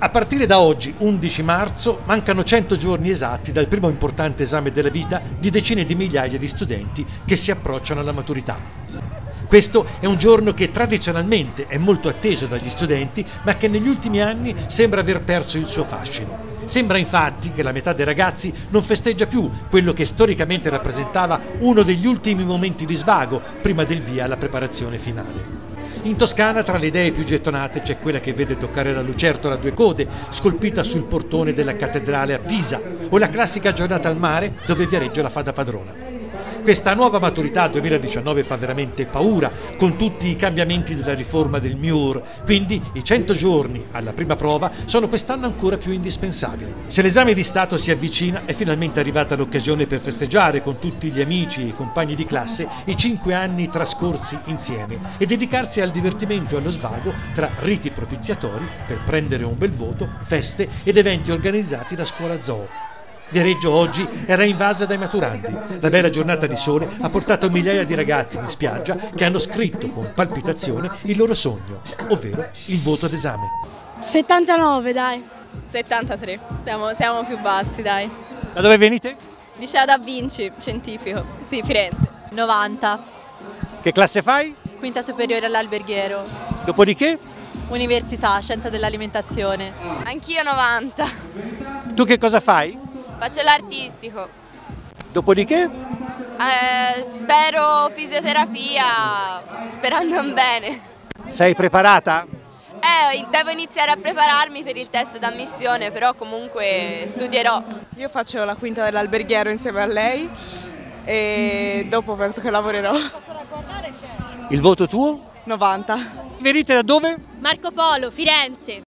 A partire da oggi, 11 marzo, mancano 100 giorni esatti dal primo importante esame della vita di decine di migliaia di studenti che si approcciano alla maturità. Questo è un giorno che tradizionalmente è molto atteso dagli studenti, ma che negli ultimi anni sembra aver perso il suo fascino. Sembra infatti che la metà dei ragazzi non festeggia più quello che storicamente rappresentava uno degli ultimi momenti di svago prima del via alla preparazione finale. In Toscana, tra le idee più gettonate, c'è quella che vede toccare la lucertola a due code, scolpita sul portone della cattedrale a Pisa, o la classica giornata al mare dove Viareggio la fa da padrona. Questa nuova maturità 2019 fa veramente paura, con tutti i cambiamenti della riforma del MIUR, quindi i 100 giorni alla prima prova sono quest'anno ancora più indispensabili. Se l'esame di Stato si avvicina, è finalmente arrivata l'occasione per festeggiare con tutti gli amici e i compagni di classe i 5 anni trascorsi insieme e dedicarsi al divertimento e allo svago tra riti propiziatori per prendere un bel voto, feste ed eventi organizzati da Scuola Zoo. Viareggio oggi era invasa dai maturanti. La bella giornata di sole ha portato migliaia di ragazzi in spiaggia che hanno scritto con palpitazione il loro sogno, ovvero il voto d'esame. 79, dai. 73, siamo più bassi, dai. Da dove venite? Liceo da Vinci, scientifico. Sì, Firenze. 90, Che classe fai? quinta superiore all'Alberghiero, Dopodiché? Università, Scienza dell'Alimentazione. Anch'io 90. Tu che cosa fai? Faccio l'artistico. Dopodiché? Spero fisioterapia, sperando in bene. Sei preparata? Devo iniziare a prepararmi per il test d'ammissione, però comunque studierò. Io faccio la quinta dell'Alberghiero insieme a lei e dopo penso che lavorerò. Il voto tuo? 90. Venite da dove? Marco Polo, Firenze.